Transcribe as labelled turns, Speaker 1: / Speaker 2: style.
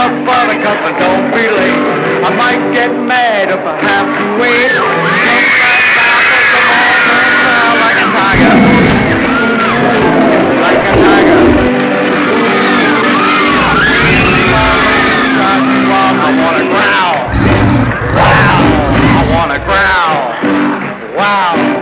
Speaker 1: up, buttercup, and don't be late. I might get mad if I have to wait. Like a tiger, like a tiger. I wanna growl, wow, I wanna growl, wow.